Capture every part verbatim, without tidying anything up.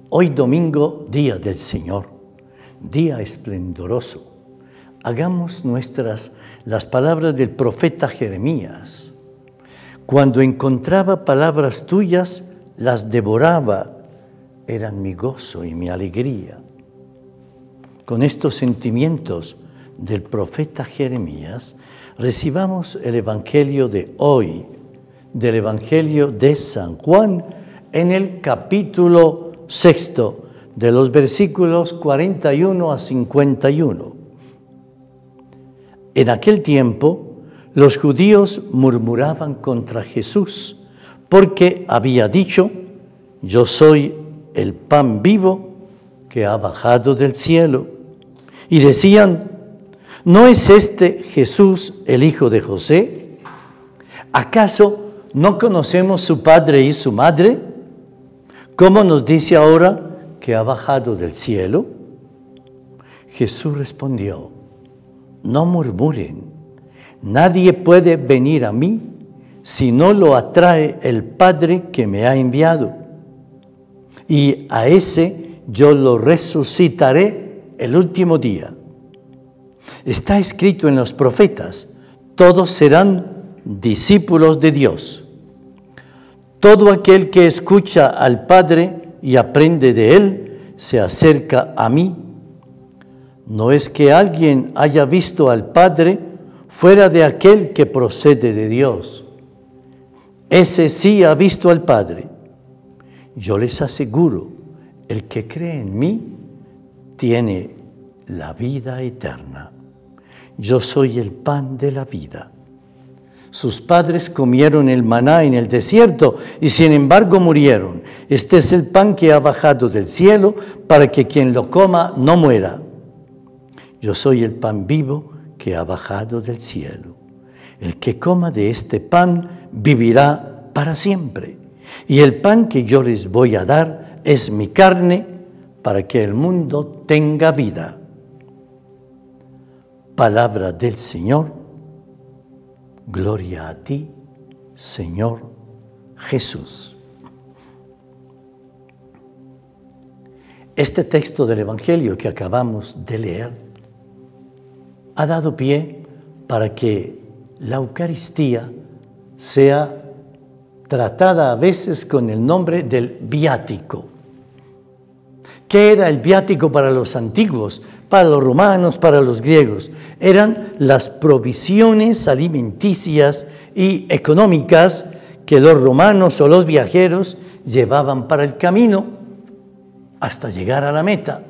Hoy domingo, día del Señor, día esplendoroso. Hagamos nuestras las palabras del profeta Jeremías. Cuando encontraba palabras tuyas, las devoraba, eran mi gozo y mi alegría. Con estos sentimientos del profeta Jeremías, recibamos el Evangelio de hoy, del Evangelio de San Juan, en el capítulo sexto, de los versículos cuarenta y uno a cincuenta y uno. En aquel tiempo, los judíos murmuraban contra Jesús, porque había dicho: yo soy el pan vivo que ha bajado del cielo. Y decían: ¿no es este Jesús el hijo de José? ¿Acaso no conocemos su padre y su madre? ¿Cómo nos dice ahora que ha bajado del cielo? Jesús respondió: no murmuren, nadie puede venir a mí si no lo atrae el Padre que me ha enviado. Y a ese yo lo resucitaré el último día. Está escrito en los profetas: todos serán discípulos de Dios. Todo aquel que escucha al Padre y aprende de Él, se acerca a mí. No es que alguien haya visto al Padre fuera de aquel que procede de Dios. Ese sí ha visto al Padre. Yo les aseguro, el que cree en mí tiene la vida eterna. Yo soy el pan de la vida. Sus padres comieron el maná en el desierto y sin embargo murieron. Este es el pan que ha bajado del cielo para que quien lo coma no muera. Yo soy el pan vivo que ha bajado del cielo. El que coma de este pan vivirá para siempre. Y el pan que yo les voy a dar es mi carne para que el mundo tenga vida. Palabra del Señor. Gloria a ti, Señor Jesús. Este texto del Evangelio que acabamos de leer ha dado pie para que la Eucaristía sea tratada a veces con el nombre del viático. ¿Qué era el viático para los antiguos, para los romanos, para los griegos? Eran las provisiones alimenticias y económicas que los romanos o los viajeros llevaban para el camino hasta llegar a la meta.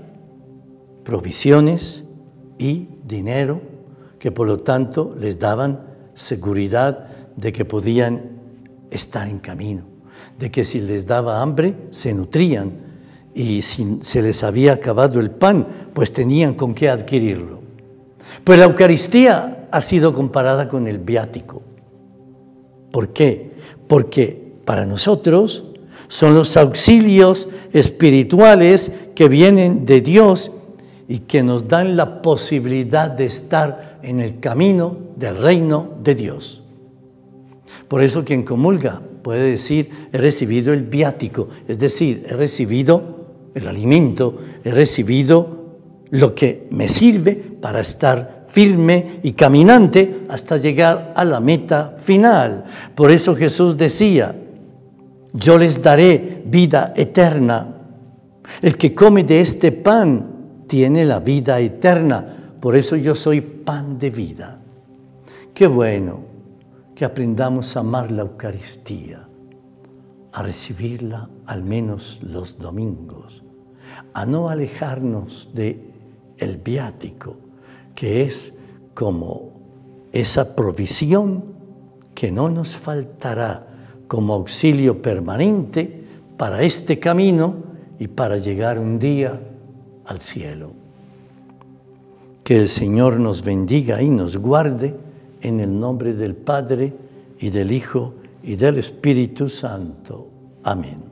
Provisiones y dinero que por lo tanto les daban seguridad de que podían estar en camino, de que si les daba hambre se nutrían. Y si se les había acabado el pan, pues tenían con qué adquirirlo. Pues la Eucaristía ha sido comparada con el viático. ¿Por qué? Porque para nosotros son los auxilios espirituales que vienen de Dios y que nos dan la posibilidad de estar en el camino del reino de Dios. Por eso quien comulga puede decir: he recibido el viático, es decir, he recibido el alimento, he recibido lo que me sirve para estar firme y caminante hasta llegar a la meta final. Por eso Jesús decía: yo les daré vida eterna. El que come de este pan tiene la vida eterna. Por eso yo soy pan de vida. Qué bueno que aprendamos a amar la Eucaristía, a recibirla al menos los domingos, a no alejarnos de el viático, que es como esa provisión que no nos faltará como auxilio permanente para este camino y para llegar un día al cielo. Que el Señor nos bendiga y nos guarde en el nombre del Padre y del Hijo y del Espíritu Santo. Amén.